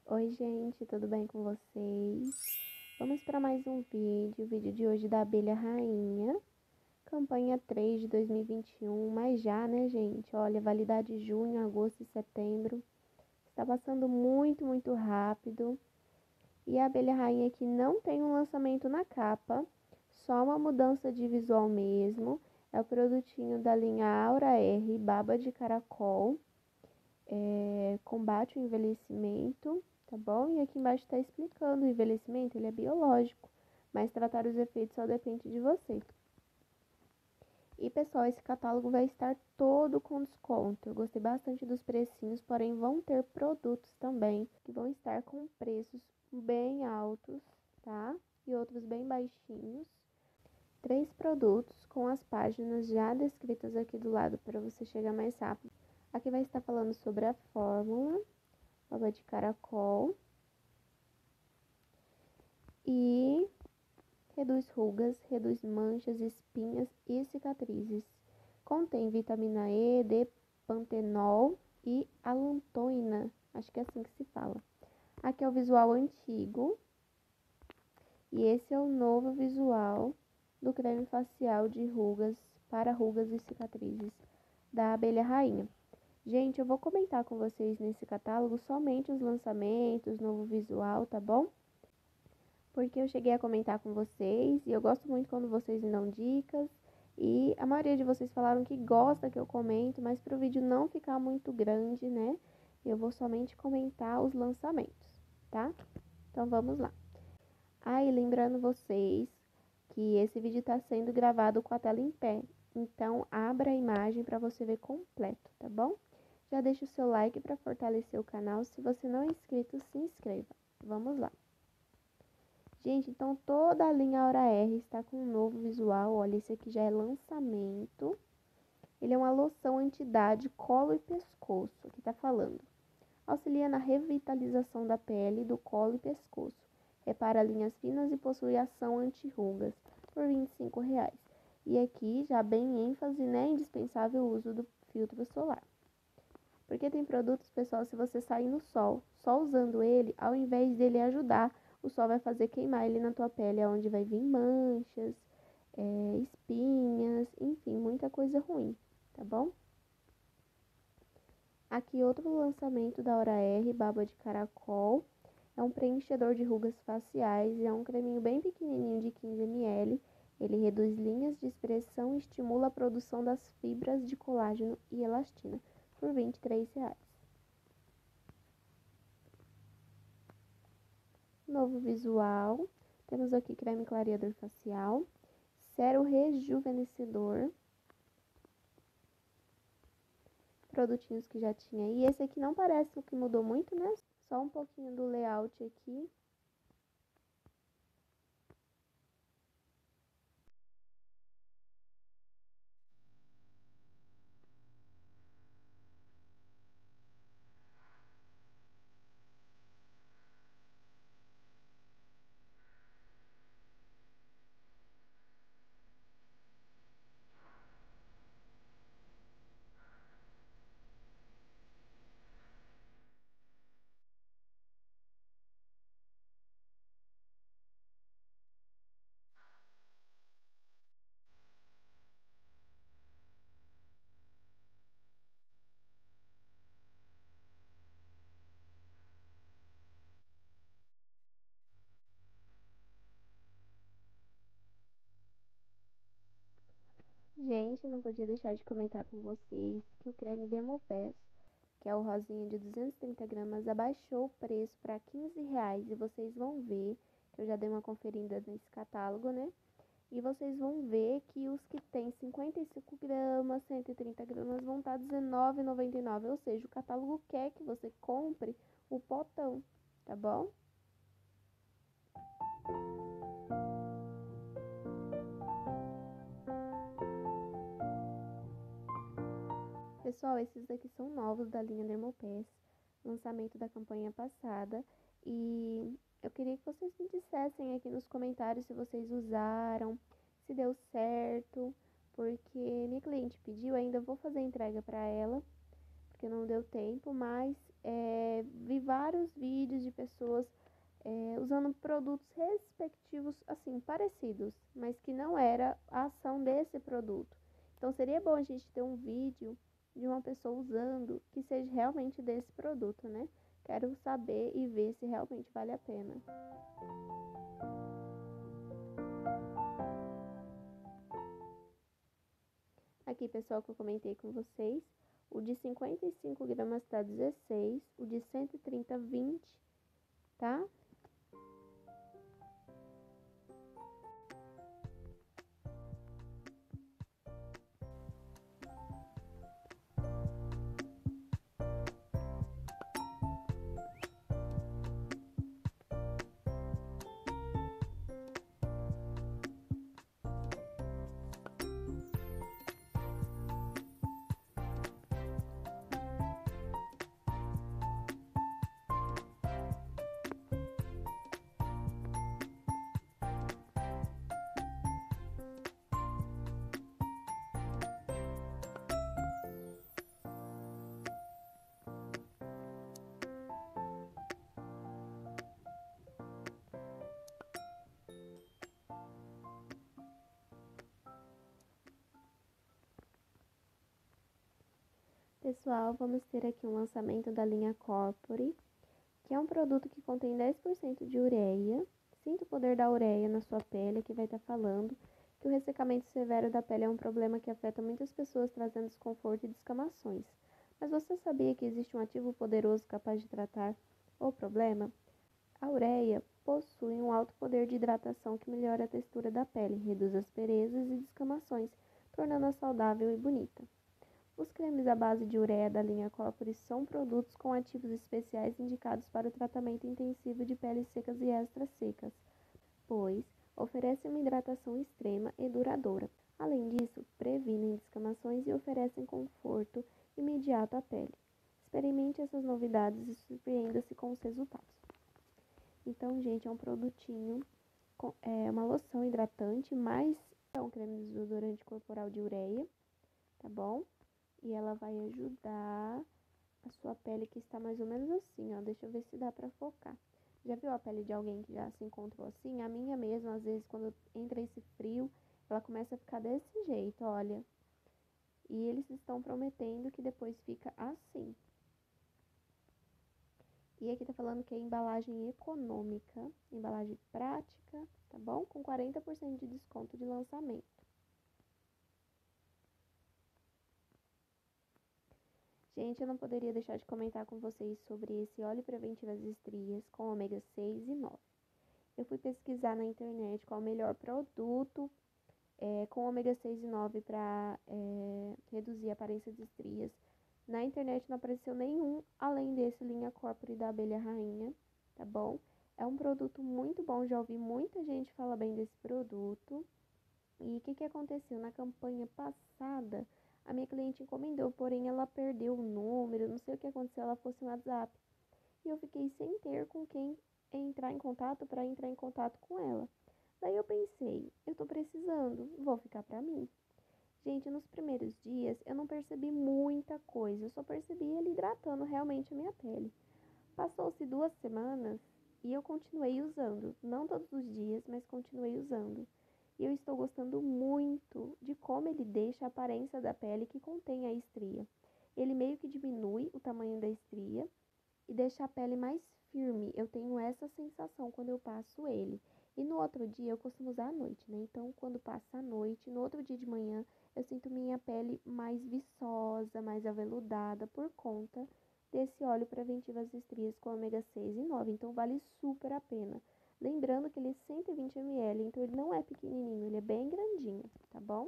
Oi, gente, tudo bem com vocês? Vamos para mais um vídeo, o vídeo de hoje da abelha rainha, campanha 3 de 2021, mas já, né, gente? Olha, validade junho, agosto e setembro, está passando muito rápido. E a abelha rainha aqui não tem um lançamento na capa, só uma mudança de visual mesmo. É o produtinho da linha Aura R, baba de caracol. Combate o envelhecimento, tá bom? E aqui embaixo está explicando o envelhecimento, ele é biológico, mas tratar os efeitos só depende de você. E pessoal, esse catálogo vai estar todo com desconto. Eu gostei bastante dos precinhos, porém vão ter produtos também que vão estar com preços bem altos, tá? E outros bem baixinhos. 3 produtos com as páginas já descritas aqui do lado para você chegar mais rápido. Aqui vai estar falando sobre a fórmula, baba de caracol, e reduz rugas, reduz manchas, espinhas e cicatrizes. Contém vitamina E, D, pantenol e alantoína, acho que é assim que se fala. Aqui é o visual antigo e esse é o novo visual do creme facial de rugas, para rugas e cicatrizes da abelha rainha. Gente, eu vou comentar com vocês nesse catálogo somente os lançamentos, novo visual, tá bom? Porque eu cheguei a comentar com vocês e eu gosto muito quando vocês me dão dicas. E a maioria de vocês falaram que gosta que eu comento, mas para o vídeo não ficar muito grande, né? Eu vou somente comentar os lançamentos, tá? Então vamos lá. E lembrando vocês que esse vídeo está sendo gravado com a tela em pé. Então abra a imagem para você ver completo, tá bom? Já deixa o seu like para fortalecer o canal. Se você não é inscrito, se inscreva. Vamos lá. Gente, então toda a linha Aura R está com um novo visual. Olha, esse aqui já é lançamento. Ele é uma loção anti-idade, colo e pescoço, que tá falando. Auxilia na revitalização da pele, do colo e pescoço. Repara linhas finas e possui ação anti-rugas, por R$ 25. E aqui já bem ênfase, né, indispensável o uso do filtro solar. Porque tem produtos, pessoal, se você sair no sol, só usando ele, ao invés dele ajudar, o sol vai fazer queimar ele na tua pele, onde vai vir manchas, espinhas, enfim, muita coisa ruim, tá bom? Aqui outro lançamento da Aura R, baba de caracol. É um preenchedor de rugas faciais e é um creminho bem pequenininho de 15 ml. Ele reduz linhas de expressão e estimula a produção das fibras de colágeno e elastina, por R$ 23. Novo visual. Temos aqui creme clareador facial, sérum rejuvenescedor, produtinhos que já tinha. E esse aqui não parece o que mudou muito, né? Só um pouquinho do layout aqui. Gente, não podia deixar de comentar com vocês que o creme Dermopass, que é o rosinha de 230 gramas, abaixou o preço para R$ 15. E vocês vão ver, que eu já dei uma conferida nesse catálogo, né? E vocês vão ver que os que tem 55 gramas, 130 gramas vão estar R$19,99. Ou seja, o catálogo quer que você compre o potão, tá bom? Pessoal, esses daqui são novos da linha Dermopass, lançamento da campanha passada. E eu queria que vocês me dissessem aqui nos comentários se vocês usaram, se deu certo, porque minha cliente pediu, ainda vou fazer entrega para ela, porque não deu tempo, mas vi vários vídeos de pessoas usando produtos respectivos, assim, parecidos, mas que não era a ação desse produto. Então seria bom a gente ter um vídeo de uma pessoa usando que seja realmente desse produto, né? Quero saber e ver se realmente vale a pena. Aqui, pessoal, que eu comentei com vocês, o de 55 gramas tá 16, o de 130, 20, tá? Pessoal, vamos ter aqui um lançamento da linha Corpore, que é um produto que contém 10% de ureia. Sinta o poder da ureia na sua pele, que vai estar falando que o ressecamento severo da pele é um problema que afeta muitas pessoas, trazendo desconforto e descamações. Mas você sabia que existe um ativo poderoso capaz de tratar o problema? A ureia possui um alto poder de hidratação que melhora a textura da pele, reduz asperezas e descamações, tornando-a saudável e bonita. Os cremes à base de ureia da linha Corpore são produtos com ativos especiais indicados para o tratamento intensivo de peles secas e extra secas, pois oferecem uma hidratação extrema e duradoura. Além disso, previnem descamações e oferecem conforto imediato à pele. Experimente essas novidades e surpreenda-se com os resultados. Então, gente, é um produtinho, é uma loção hidratante, mais é um creme desodorante corporal de ureia, tá bom? E ela vai ajudar a sua pele que está mais ou menos assim, ó. Deixa eu ver se dá pra focar. Já viu a pele de alguém que já se encontrou assim? A minha mesmo, às vezes, quando entra esse frio, ela começa a ficar desse jeito, olha. E eles estão prometendo que depois fica assim. E aqui tá falando que é embalagem econômica, embalagem prática, tá bom? Com 40% de desconto de lançamento. Gente, eu não poderia deixar de comentar com vocês sobre esse óleo preventivo às estrias com ômega 6 e 9. Eu fui pesquisar na internet qual o melhor produto com ômega 6 e 9 para reduzir a aparência de estrias. Na internet não apareceu nenhum além desse linha Corpore da abelha rainha, tá bom? É um produto muito bom, já ouvi muita gente falar bem desse produto. E o que aconteceu? Na campanha passada, a minha cliente encomendou, porém ela perdeu o número, não sei o que aconteceu, ela fosse no WhatsApp. E eu fiquei sem ter com quem entrar em contato para entrar em contato com ela. Daí eu pensei, eu tô precisando, vou ficar pra mim. Gente, nos primeiros dias eu não percebi muita coisa, eu só percebi ele hidratando realmente a minha pele. Passou-se 2 semanas e eu continuei usando, não todos os dias, mas continuei usando. E eu estou gostando muito de como ele deixa a aparência da pele que contém a estria. Ele meio que diminui o tamanho da estria e deixa a pele mais firme. Eu tenho essa sensação quando eu passo ele. E no outro dia eu costumo usar à noite, né? Então, quando passa a noite, no outro dia de manhã, eu sinto minha pele mais viçosa, mais aveludada por conta desse óleo preventivo às estrias com ômega 6 e 9. Então, vale super a pena. Lembrando que ele é 120 ml, então ele não é pequenininho, ele é bem grandinho, tá bom?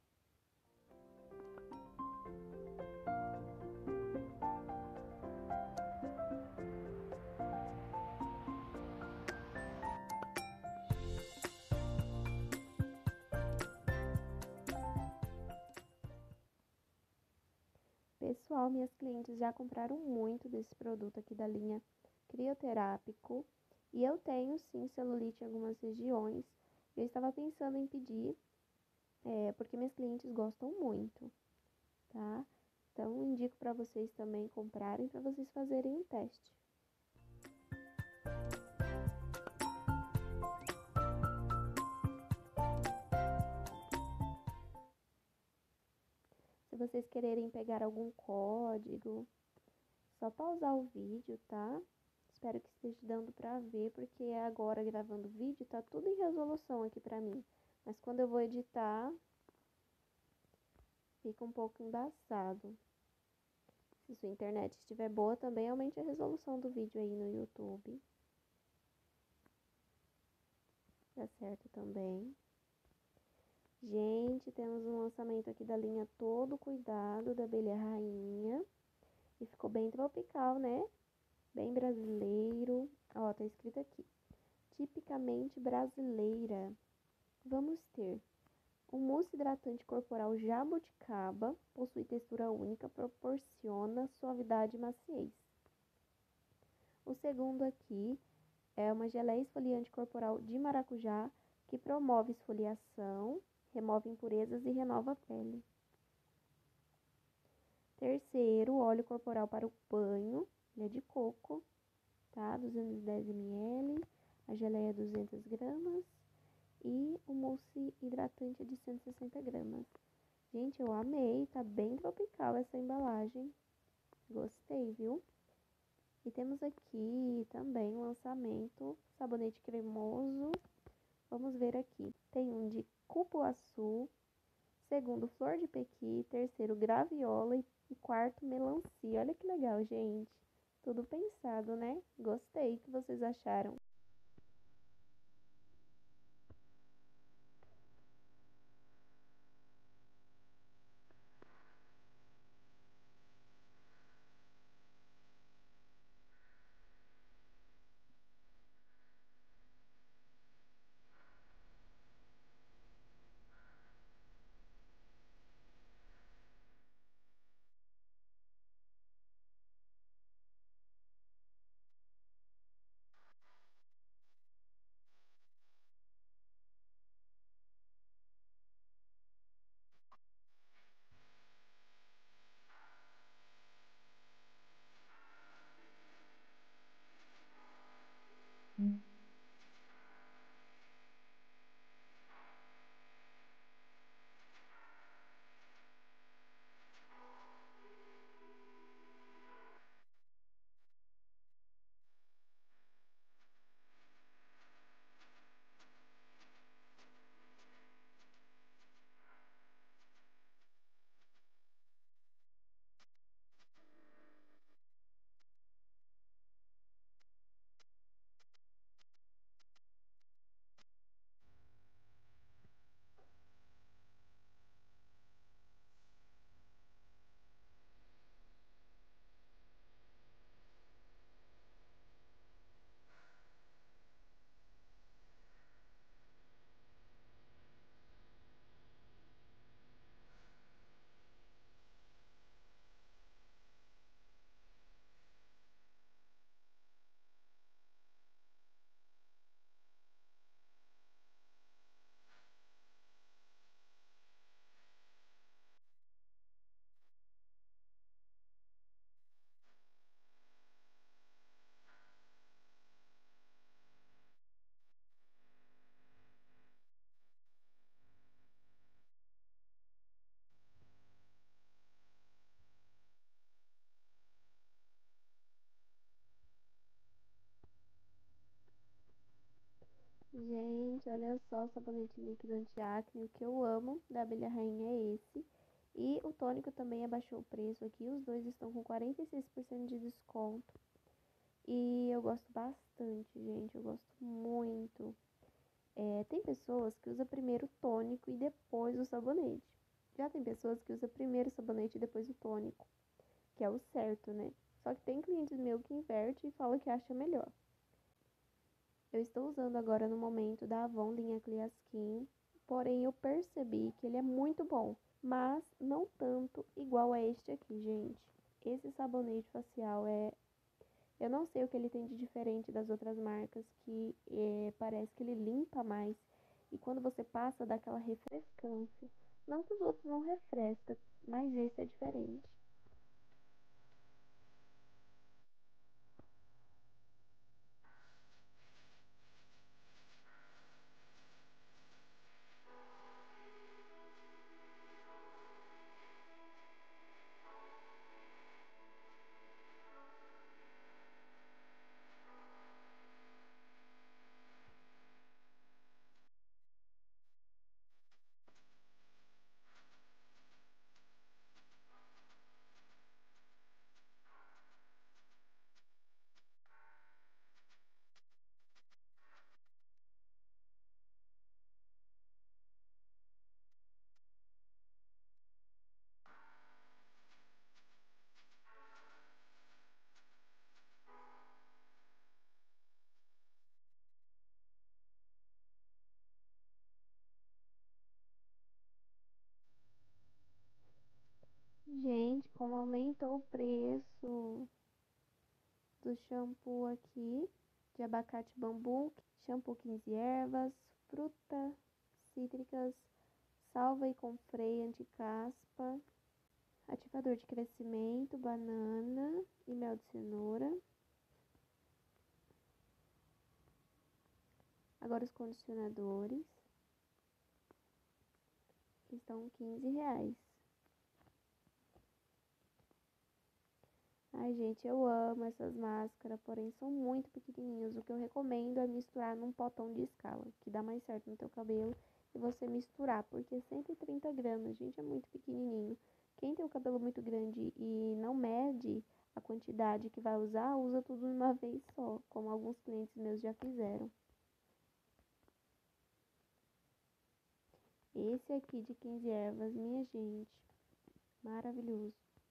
Pessoal, minhas clientes já compraram muito desse produto aqui da linha Crioterápico. E eu tenho sim celulite em algumas regiões. Eu estava pensando em pedir, porque minhas clientes gostam muito, tá? Então, indico para vocês também comprarem, para vocês fazerem um teste. Se vocês quererem pegar algum código, só pausar o vídeo, tá? Espero que esteja dando pra ver, porque agora gravando o vídeo tá tudo em resolução aqui pra mim. Mas quando eu vou editar, fica um pouco embaçado. Se sua internet estiver boa, também aumente a resolução do vídeo aí no YouTube. Dá certo também. Gente, temos um lançamento aqui da linha Todo Cuidado, da abelha rainha. E ficou bem tropical, né? Bem brasileiro. Ó, tá escrito aqui. Tipicamente brasileira. Vamos ter um mousse hidratante corporal jabuticaba. Possui textura única, proporciona suavidade e maciez. O segundo aqui é uma geleia esfoliante corporal de maracujá que promove esfoliação, remove impurezas e renova a pele. Terceiro, óleo corporal para o banho, ele é de coco, tá? 210 ml, a geleia 200 gramas e o mousse hidratante de 160 gramas. Gente, eu amei, tá bem tropical essa embalagem, gostei, viu? E temos aqui também o lançamento, sabonete cremoso. Vamos ver aqui. Tem um de cupuaçu, segundo flor de pequi, terceiro graviola e quarto melancia. Olha que legal, gente. Tudo pensado, né? Gostei. O que vocês acharam? Gente, olha só o sabonete líquido anti-acne. O que eu amo da abelha rainha é esse. E o tônico também abaixou o preço aqui. Os dois estão com 46% de desconto. E eu gosto bastante, gente. Eu gosto muito. Tem pessoas que usam primeiro o tônico e depois o sabonete. Já tem pessoas que usam primeiro o sabonete e depois o tônico, que é o certo, né? Só que tem clientes meus que inverte e fala que acha melhor. Eu estou usando agora no momento da Avon linha Clear Skin, porém eu percebi que ele é muito bom, mas não tanto igual a este aqui, gente. Esse sabonete facial eu não sei o que ele tem de diferente das outras marcas, que parece que ele limpa mais. E quando você passa, dá aquela refrescância. Não que os outros não refrescam, mas esse é diferente. abaixou o preço do shampoo aqui de abacate bambu, shampoo 15 ervas, frutas cítricas, salva e com freio anti-caspa, ativador de crescimento, banana e mel de cenoura. Agora os condicionadores estão R$ 15. Ai, gente, eu amo essas máscaras, porém são muito pequenininhas. O que eu recomendo é misturar num potão de escala, que dá mais certo no teu cabelo, e você misturar, porque 130 gramas, gente, é muito pequenininho. Quem tem o cabelo muito grande e não mede a quantidade que vai usar, usa tudo de uma vez só, como alguns clientes meus já fizeram. Esse aqui de 15 ervas, minha gente, maravilhoso.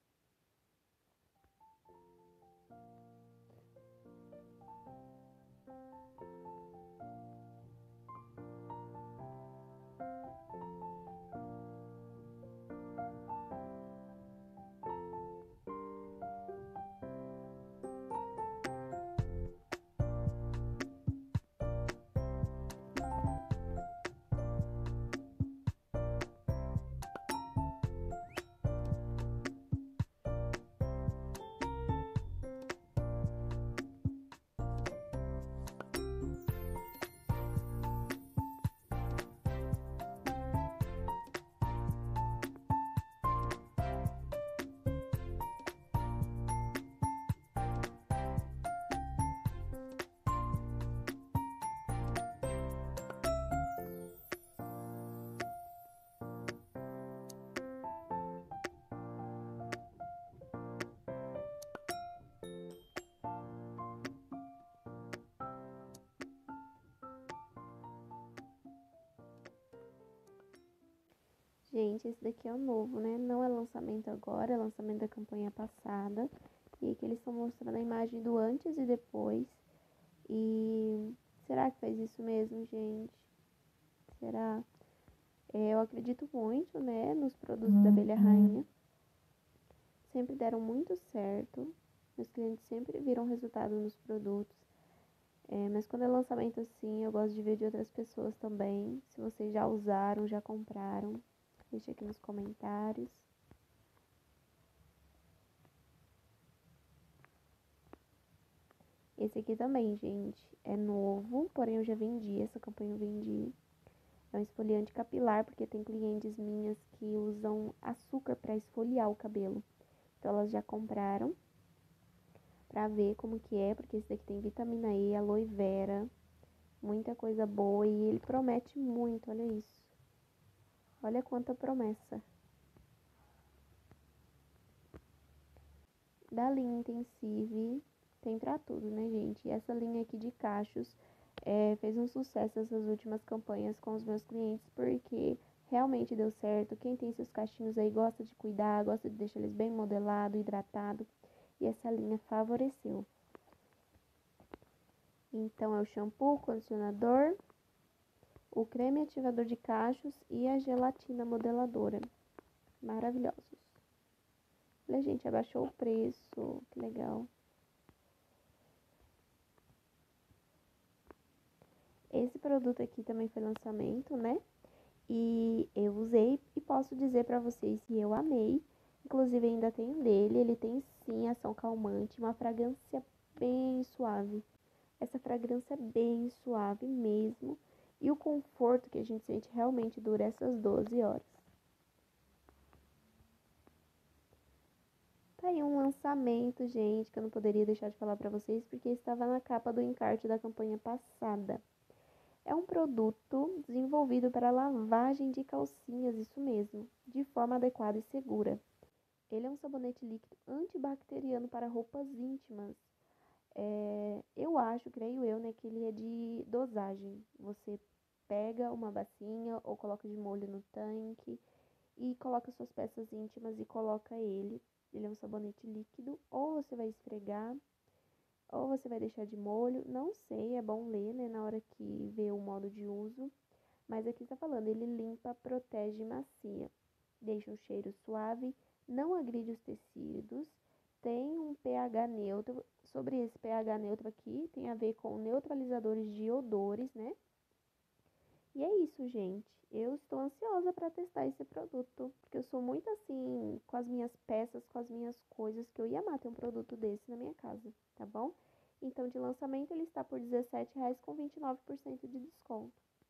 Gente, esse daqui é o novo, né? Não é lançamento agora, é lançamento da campanha passada. E aqui eles estão mostrando a imagem do antes e depois. E será que faz isso mesmo, gente? Será? Eu acredito muito, né, nos produtos da Abelha Rainha. Sempre deram muito certo. Meus clientes sempre viram resultado nos produtos. Mas quando é lançamento assim, eu gosto de ver de outras pessoas também. Se vocês já usaram, já compraram, deixa aqui nos comentários. Esse aqui também, gente, é novo, porém eu já vendi, essa campanha eu vendi. É um esfoliante capilar, porque tem clientes minhas que usam açúcar para esfoliar o cabelo. Então elas já compraram pra ver como que é, porque esse daqui tem vitamina E, aloe vera, muita coisa boa e ele promete muito, olha isso. Olha quanta promessa. Da linha Intensive, tem pra tudo, né, gente? E essa linha aqui de cachos fez um sucesso essas últimas campanhas com os meus clientes, porque realmente deu certo. Quem tem seus cachinhos aí gosta de cuidar, gosta de deixar eles bem modelados, hidratados. E essa linha favoreceu. Então, é o shampoo, o condicionador, o creme ativador de cachos e a gelatina modeladora. Maravilhosos. Olha, gente, abaixou o preço. Que legal. Esse produto aqui também foi lançamento, né? E eu usei e posso dizer pra vocês que eu amei. Inclusive, ainda tenho dele. Ele tem sim ação calmante, uma fragrância bem suave. Essa fragrância é bem suave mesmo. E o conforto que a gente sente realmente dura essas 12 horas. Tá aí um lançamento, gente, que eu não poderia deixar de falar pra vocês, porque estava na capa do encarte da campanha passada. É um produto desenvolvido para lavagem de calcinhas, isso mesmo, de forma adequada e segura. Ele é um sabonete líquido antibacteriano para roupas íntimas. Eu acho, creio eu, né, que ele é de dosagem. Você pega uma bacinha ou coloca de molho no tanque e coloca suas peças íntimas e coloca ele. Ele é um sabonete líquido, ou você vai esfregar, ou você vai deixar de molho. Não sei, é bom ler, né, na hora que vê o modo de uso. Mas aqui está falando, ele limpa, protege e macia. Deixa um cheiro suave, não agride os tecidos tem um pH neutro. Sobre esse pH neutro aqui, tem a ver com neutralizadores de odores, né? E é isso, gente. Eu estou ansiosa para testar esse produto, porque eu sou muito assim com as minhas peças, com as minhas coisas, que eu ia amar ter um produto desse na minha casa, tá bom? Então, de lançamento, ele está por R$17,00 com 29% de desconto.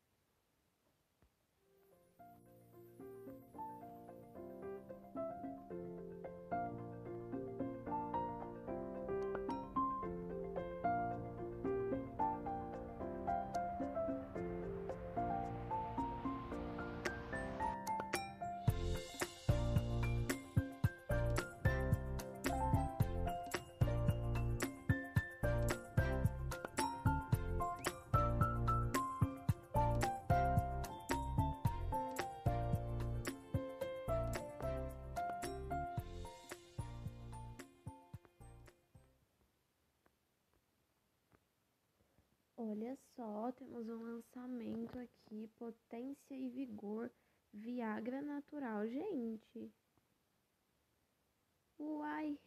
Olha só, temos um lançamento aqui, Potência e Vigor Viagra Natural, gente. Uai!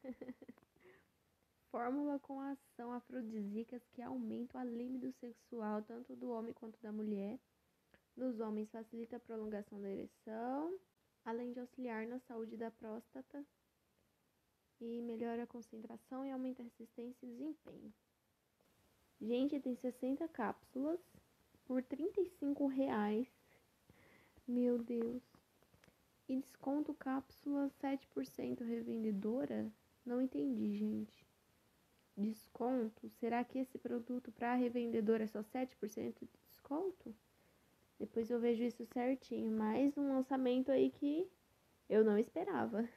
Fórmula com ação afrodisíacas que aumenta a libido sexual tanto do homem quanto da mulher. Nos homens facilita a prolongação da ereção, além de auxiliar na saúde da próstata e melhora a concentração e aumenta a resistência e desempenho. Gente, tem 60 cápsulas por R$35,00. Meu Deus. E desconto cápsula 7% revendedora? Não entendi, gente. Desconto? Será que esse produto para revendedora é só 7% de desconto? Depois eu vejo isso certinho. Mais um lançamento aí que eu não esperava.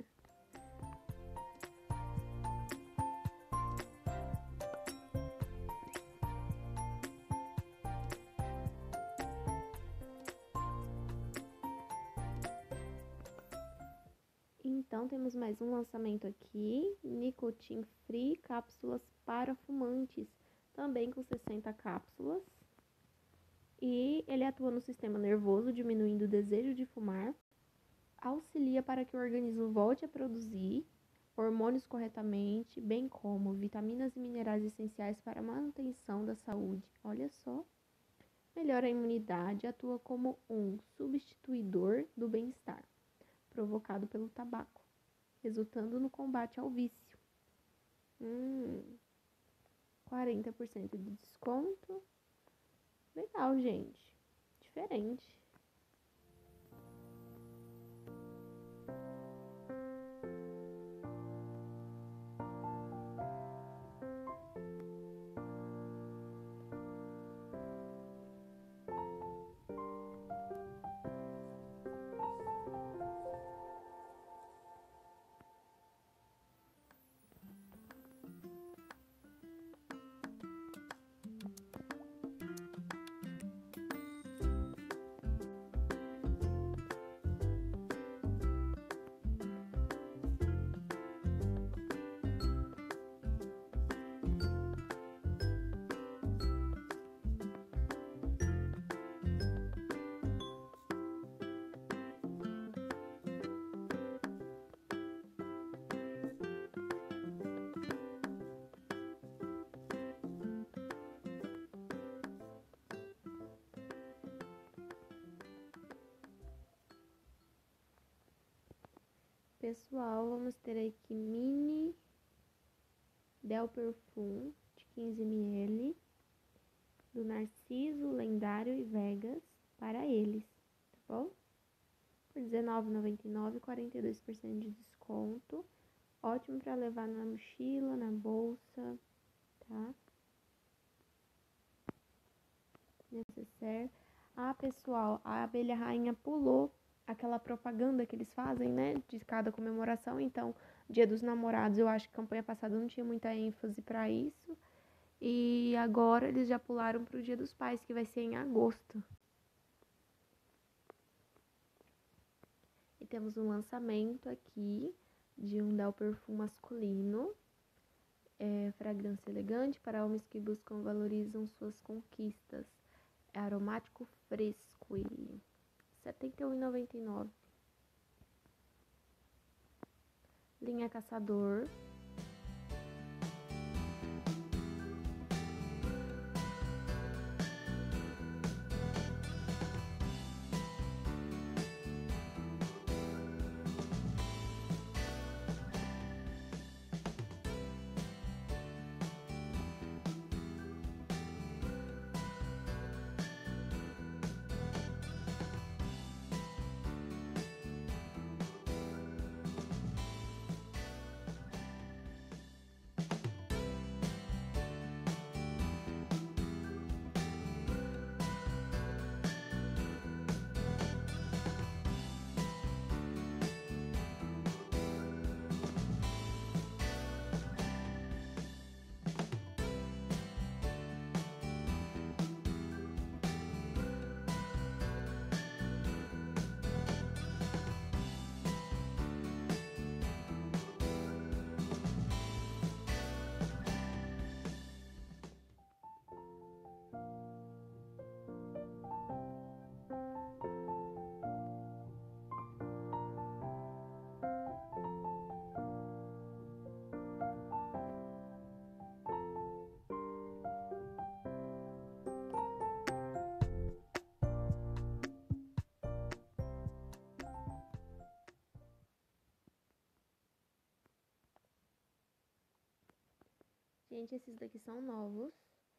Então, temos mais um lançamento aqui, Nicotine Free, cápsulas para fumantes, também com 60 cápsulas. E ele atua no sistema nervoso, diminuindo o desejo de fumar, auxilia para que o organismo volte a produzir hormônios corretamente, bem como vitaminas e minerais essenciais para a manutenção da saúde. Olha só. Melhora a imunidade, atua como um substituidor do bem-estar provocado pelo tabaco, resultando no combate ao vício. 40% de desconto. Legal, gente. Diferente. Pessoal, vamos ter aqui mini Del Perfume de 15 ml do Narciso, Lendário e Vegas para eles, tá bom? Por R$19,99, 42% de desconto. Ótimo para levar na mochila, na bolsa, tá? Necessaire. Ah, pessoal, a abelha rainha pulou aquela propaganda que eles fazem, né, de cada comemoração. Então, Dia dos Namorados, eu acho que a campanha passada não tinha muita ênfase para isso. E agora eles já pularam para o Dia dos Pais, que vai ser em agosto. E temos um lançamento aqui de um Del Perfume masculino. Fragrância elegante para homens que buscam e valorizam suas conquistas. É aromático fresco ele. R$71,99. linha Caçador, gente, esses daqui são novos.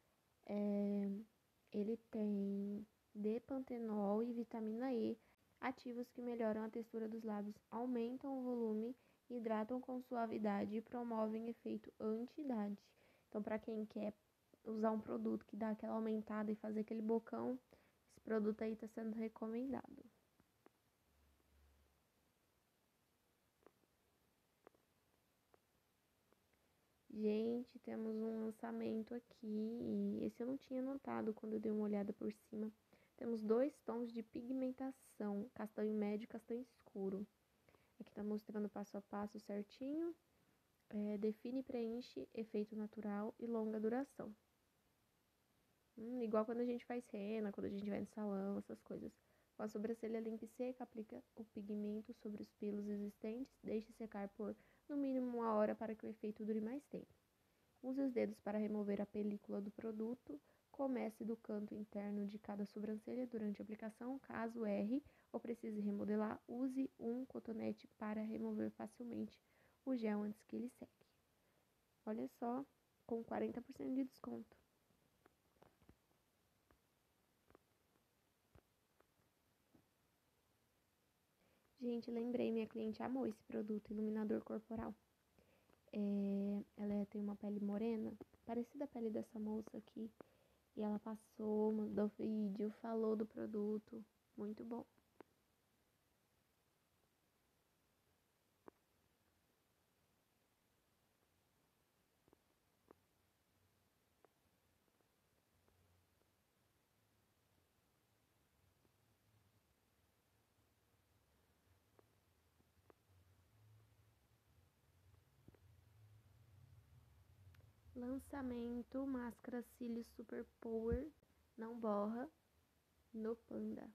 Ele tem D-pantenol e vitamina E, ativos que melhoram a textura dos lábios, aumentam o volume, hidratam com suavidade e promovem efeito anti-idade. Então, para quem quer usar um produto que dá aquela aumentada e fazer aquele bocão, esse produto aí está sendo recomendado. Gente, temos um lançamento aqui, e esse eu não tinha notado quando eu dei uma olhada por cima. Temos 2 tons de pigmentação, castanho médio e castanho escuro. Aqui tá mostrando passo a passo certinho. Define, preenche, efeito natural e longa duração. Igual quando a gente faz rena, quando a gente vai no salão, essas coisas. Com a sobrancelha limpa e seca, aplica o pigmento sobre os pelos existentes, deixe secar por no mínimo 1 hora para que o efeito dure mais tempo. Use os dedos para remover a película do produto. Comece do canto interno de cada sobrancelha durante a aplicação. Caso erre ou precise remodelar, use um cotonete para remover facilmente o gel antes que ele seque. Olha só, com 40% de desconto. Gente, lembrei, minha cliente amou esse produto, iluminador corporal. Ela tem uma pele morena, parecida à pele dessa moça aqui. E ela passou, mandou vídeo, falou do produto. Muito bom. Lançamento, máscara cílios Super Power, não borra, no Panda.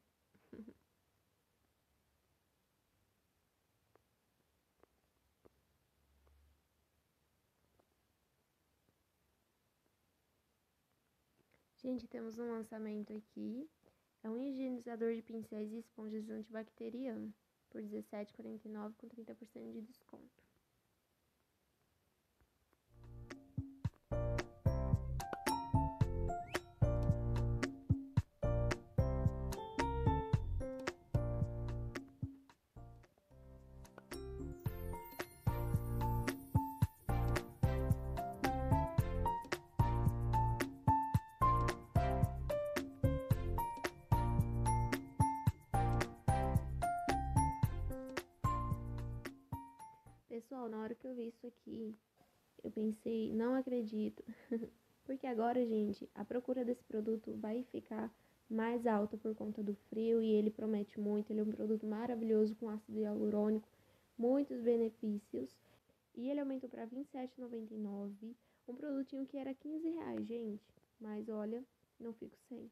Gente, temos um lançamento aqui. É um higienizador de pincéis e esponjas antibacteriano, por R$17,49 com 30% de desconto. Pessoal, na hora que eu vi isso aqui, eu pensei, não acredito. Porque agora, gente, a procura desse produto vai ficar mais alta por conta do frio e ele promete muito. Ele é um produto maravilhoso com ácido hialurônico, muitos benefícios. E ele aumentou para R$27,99. Um produtinho que era R$15, gente. Mas olha, não fico sem.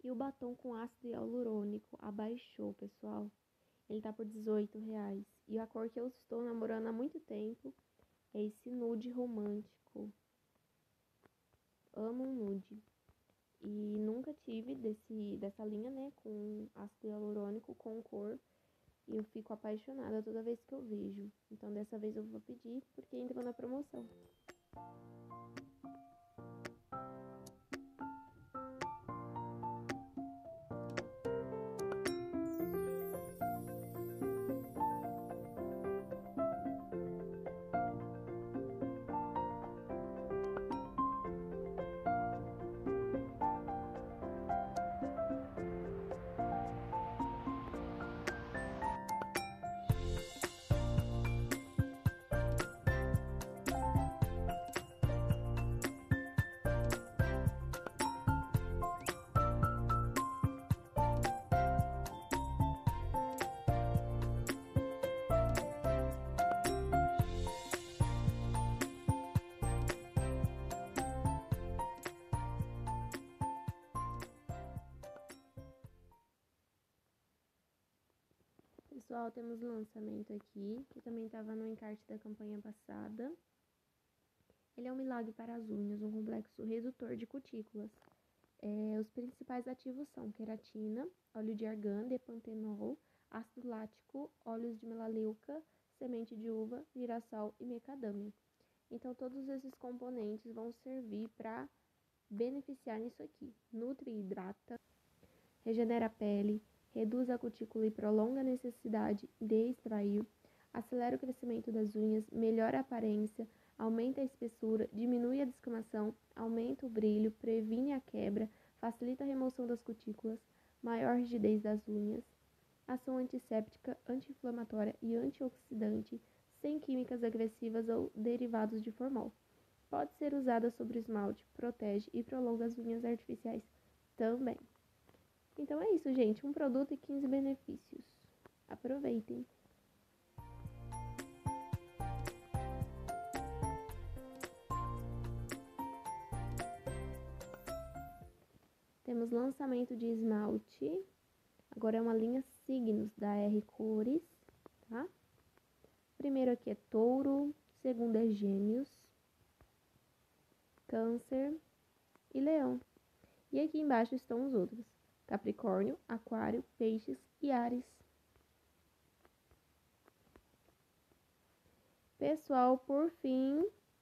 E o batom com ácido hialurônico abaixou, pessoal. Ele tá por R$18. E a cor que eu estou namorando há muito tempo é esse nude romântico. Amo um nude. E nunca tive dessa linha, né, com ácido hialurônico, com cor. E eu fico apaixonada toda vez que eu vejo. Então dessa vez eu vou pedir, porque entrou na promoção. Pessoal, temos lançamento aqui, que também estava no encarte da campanha passada. Ele é um milagre para as unhas, um complexo redutor de cutículas. Os principais ativos são queratina, óleo de argan, depantenol, ácido lático, óleos de melaleuca, semente de uva, girassol e macadâmia. Então, todos esses componentes vão servir para beneficiar nisso aqui. Nutre e hidrata, regenera a pele, reduz a cutícula e prolonga a necessidade de extrair, acelera o crescimento das unhas, melhora a aparência, aumenta a espessura, diminui a descamação, aumenta o brilho, previne a quebra, facilita a remoção das cutículas, maior rigidez das unhas, ação antisséptica, anti-inflamatória e antioxidante, sem químicas agressivas ou derivados de formol. Pode ser usada sobre o esmalte, protege e prolonga as unhas artificiais também. Então é isso, gente. Um produto e 15 benefícios. Aproveitem! Temos lançamento de esmalte. Agora é uma linha Signos da R Cores, tá? Primeiro aqui é Touro, segundo é Gêmeos, Câncer e Leão. E aqui embaixo estão os outros: Capricórnio, Aquário, Peixes e Áries. Pessoal, por fim,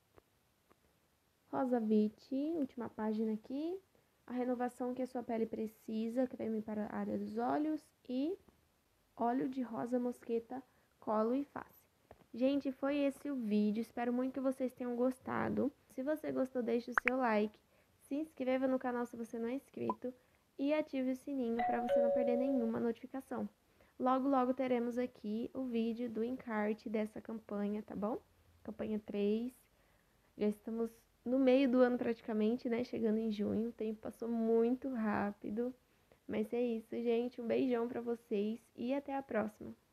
Rosa Viti, última página aqui. A renovação que a sua pele precisa, creme para a área dos olhos e óleo de rosa mosqueta, colo e face. Gente, foi esse o vídeo. Espero muito que vocês tenham gostado. Se você gostou, deixe o seu like. Se inscreva no canal se você não é inscrito. E ative o sininho para você não perder nenhuma notificação. Logo, logo teremos aqui o vídeo do encarte dessa campanha, tá bom? Campanha 3. Já estamos no meio do ano praticamente, né? Chegando em junho. O tempo passou muito rápido. Mas é isso, gente. Um beijão pra vocês e até a próxima.